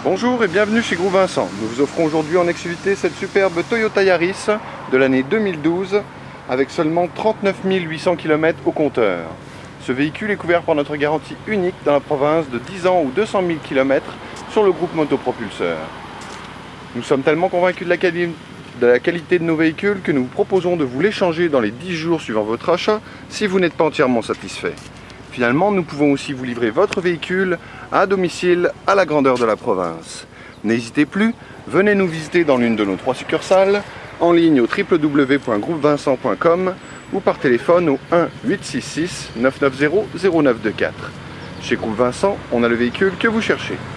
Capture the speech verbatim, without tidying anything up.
Bonjour et bienvenue chez Groupe Vincent. Nous vous offrons aujourd'hui en exclusivité cette superbe Toyota Yaris de l'année deux mille douze avec seulement trente-neuf mille huit cents kilomètres au compteur. Ce véhicule est couvert par notre garantie unique dans la province de dix ans ou deux cent mille kilomètres sur le groupe Motopropulseur. Nous sommes tellement convaincus de la, quali de la qualité de nos véhicules que nous vous proposons de vous l'échanger dans les dix jours suivant votre achat si vous n'êtes pas entièrement satisfait. Finalement, nous pouvons aussi vous livrer votre véhicule à domicile à la grandeur de la province. N'hésitez plus, venez nous visiter dans l'une de nos trois succursales, en ligne au w w w point groupe vincent point com ou par téléphone au un huit six six neuf neuf zéro zéro neuf deux quatre. Chez Groupe Vincent, on a le véhicule que vous cherchez.